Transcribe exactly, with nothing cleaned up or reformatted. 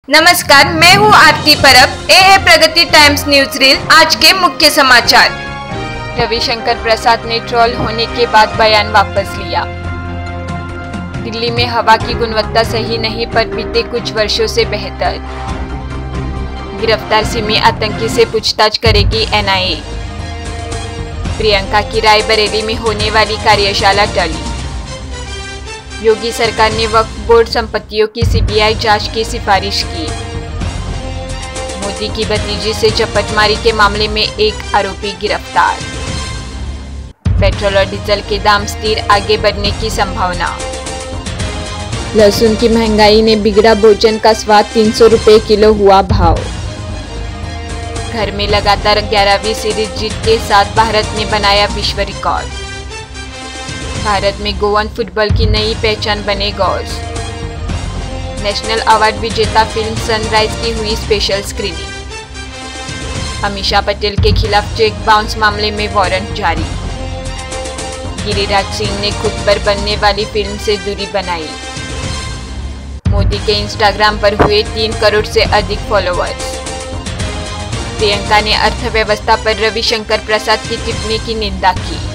नमस्कार, मैं हूँ आरती परब। ये है प्रगति टाइम्स न्यूज रील। आज के मुख्य समाचार। रविशंकर प्रसाद ने ट्रोल होने के बाद बयान वापस लिया। दिल्ली में हवा की गुणवत्ता सही नहीं पर बीते कुछ वर्षों से बेहतर। गिरफ्तार सिमी आतंकी से पूछताछ करेगी एन आई ए। प्रियंका की रायबरेली में होने वाली कार्यशाला टली। योगी सरकार ने वक्फ बोर्ड संपत्तियों की सी बी आई जांच की सिफारिश की। मोदी की भतीजी से झपटमारी के मामले में एक आरोपी गिरफ्तार। पेट्रोल और डीजल के दाम स्थिर, आगे बढ़ने की संभावना। लहसुन की महंगाई ने बिगड़ा भोजन का स्वाद, तीन सौ रुपये किलो हुआ भाव। घर में लगातार ग्यारहवीं सीरीज जीत के साथ भारत ने बनाया विश्व रिकॉर्ड। भारत में गोवन फुटबॉल की नई पहचान बने गौस। नेशनल अवार्ड विजेता फिल्म सनराइज की हुई स्पेशल स्क्रीनिंग। अमीषा पटेल के खिलाफ चेक बाउंस मामले में वारंट जारी। गिरिराज सिंह ने खुद पर बनने वाली फिल्म से दूरी बनाई। मोदी के इंस्टाग्राम पर हुए तीन करोड़ से अधिक फॉलोअर्स। प्रियंका ने अर्थव्यवस्था पर रविशंकर प्रसाद की टिप्पणी की निंदा की।